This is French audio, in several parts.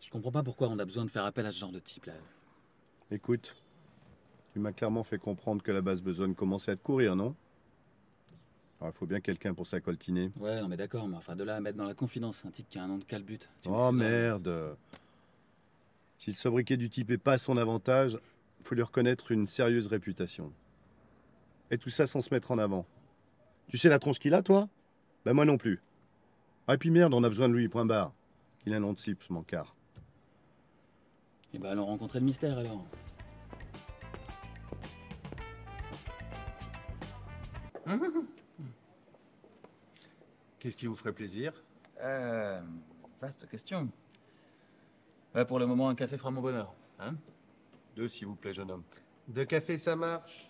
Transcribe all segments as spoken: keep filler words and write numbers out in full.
Je comprends pas pourquoi on a besoin de faire appel à ce genre de type là. Écoute, tu m'as clairement fait comprendre que la base besogne commençait à te courir, non? Alors, il faut bien quelqu'un pour s'accoltiner. Ouais, non mais d'accord, mais enfin de là à mettre dans la confidence un type qui a un nom de calbut. Tu Oh m'excuseras, mais... merde! Si le sobriquet du type est pas à son avantage, faut lui reconnaître une sérieuse réputation. Et tout ça sans se mettre en avant. Tu sais la tronche qu'il a, toi? Ben moi non plus. Ah, et puis merde, on a besoin de lui, point barre. Il a un nom de cible, ce mancard. Et bah allons rencontrer le mystère alors. Qu'est-ce qui vous ferait plaisir? Euh... Vaste question. Ouais, pour le moment, un café fera mon bonheur. Hein? Deux, s'il vous plaît, jeune homme. De café, ça marche.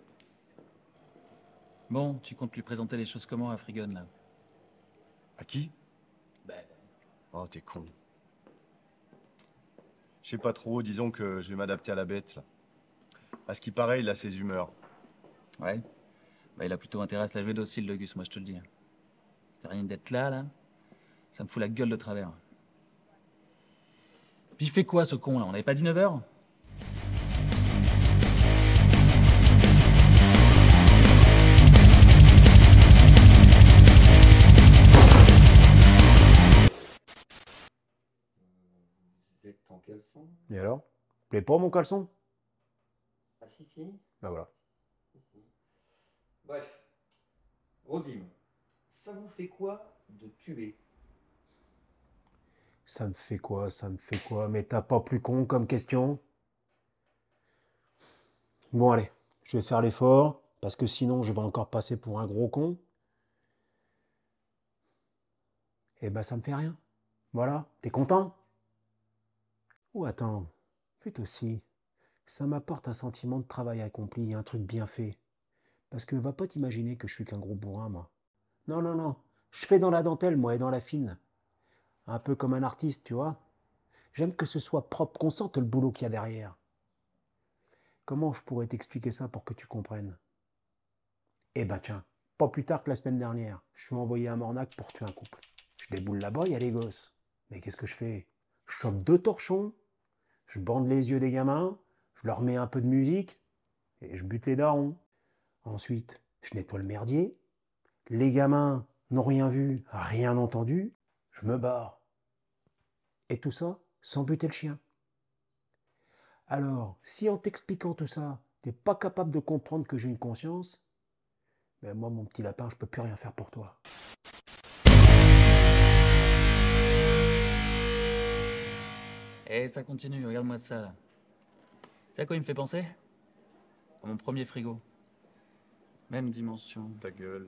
Bon, tu comptes lui présenter les choses comment à Frigon là? À qui? Ben... Oh, t'es con. Je sais pas trop, disons que je vais m'adapter à la bête, là. À ce qui paraît, il a ses humeurs. Ouais. Bah il a plutôt intérêt à se la jouer docile le Gus, moi je te le dis. Rien d'être là, là. Ça me fout la gueule de travers. Puis il fait quoi ce con là? On n'avait pas dit neuf heures? Vous êtes en caleçon? Et alors? Plaît pas mon caleçon? Ah si, si. Bah voilà. Si, si. Bref, Rodim, ça vous fait quoi de tuer? Ça me fait quoi? Ça me fait quoi? Mais t'as pas plus con comme question? Bon allez, je vais faire l'effort, parce que sinon je vais encore passer pour un gros con. Et bah ça me fait rien. Voilà, t'es content? Ou attends, plutôt si. Ça m'apporte un sentiment de travail accompli, un truc bien fait. Parce que va pas t'imaginer que je suis qu'un gros bourrin, moi. Non, non, non. Je fais dans la dentelle, moi, et dans la fine. Un peu comme un artiste, tu vois. J'aime que ce soit propre, qu'on sente le boulot qu'il y a derrière. Comment je pourrais t'expliquer ça pour que tu comprennes? Eh ben tiens, pas plus tard que la semaine dernière, je suis envoyé à Mornac pour tuer un couple. Je déboule là-bas, il y a les gosses. Mais qu'est-ce que je fais? Je chope deux torchons, je bande les yeux des gamins, je leur mets un peu de musique, et je bute les darons. Ensuite, je nettoie le merdier. Les gamins n'ont rien vu, rien entendu. Je me barre. Et tout ça sans buter le chien. Alors, si en t'expliquant tout ça, t'es pas capable de comprendre que j'ai une conscience, ben moi, mon petit lapin, je peux plus rien faire pour toi. Et ça continue, regarde-moi ça là. Tu sais à quoi il me fait penser? À mon premier frigo. Même dimension. Ta gueule.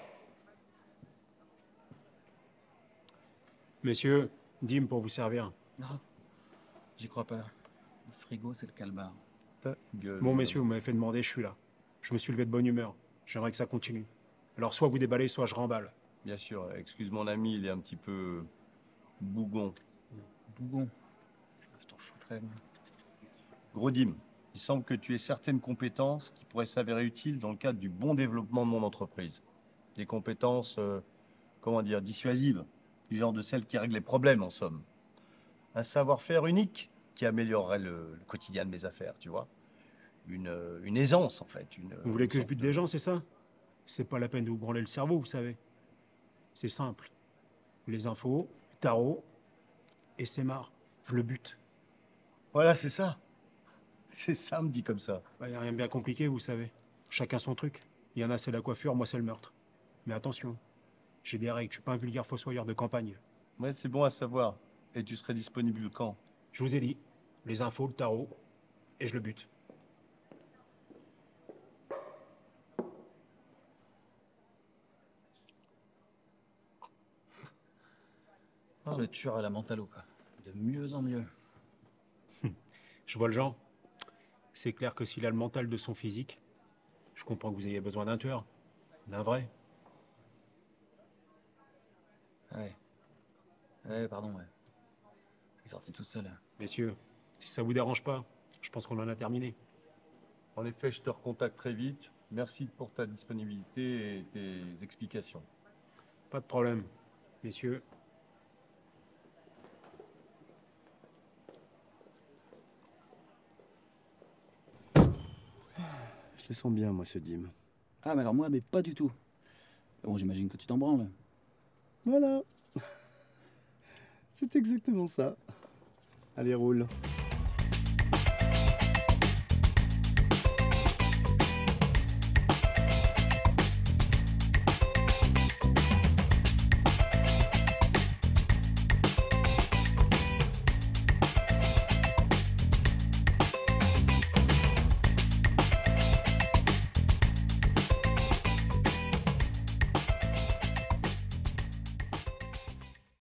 Messieurs, Dim pour vous servir. Non, j'y crois pas. Le frigo, c'est le calbar. Ta gueule. Bon, messieurs, vous m'avez fait demander, je suis là. Je me suis levé de bonne humeur. J'aimerais que ça continue. Alors, soit vous déballez, soit je remballe. Bien sûr, excuse mon ami, il est un petit peu bougon. Bougon. Je t'en foutrais, moi. Gros Dim, il semble que tu aies certaines compétences qui pourraient s'avérer utiles dans le cadre du bon développement de mon entreprise. Des compétences, euh, comment dire, dissuasives, du genre de celles qui règlent les problèmes en somme. Un savoir-faire unique qui améliorerait le, le quotidien de mes affaires, tu vois. Une, euh, une aisance en fait. Une, Vous voulez une que je sorte bute de- des gens, c'est ça? C'est pas la peine de vous branler le cerveau, vous savez. C'est simple. Les infos, le tarot, et c'est marre. Je le bute. Voilà, c'est ça. C'est ça, me dit comme ça. Il n'y a rien de bien compliqué, vous savez. Chacun son truc. Il y en a, c'est la coiffure, moi, c'est le meurtre. Mais attention, j'ai des règles, je suis pas un vulgaire fossoyeur de campagne. Ouais, c'est bon à savoir. Et tu serais disponible quand? Je vous ai dit, les infos, le tarot, et je le bute. Oh, le tueur à la mentalo, quoi. De mieux en mieux. Je vois le genre. C'est clair que s'il a le mental de son physique, je comprends que vous ayez besoin d'un tueur. D'un vrai. Ouais. Ouais, pardon, ouais. C'est sorti tout seul. Messieurs, si ça vous dérange pas, je pense qu'on en a terminé. En effet, je te recontacte très vite. Merci pour ta disponibilité et tes explications. Pas de problème. Messieurs, Je le sens bien, moi, ce Dim. Ah, mais alors moi, mais pas du tout. Bon, j'imagine que tu t'en branles. Voilà. C'est exactement ça. Allez, roule.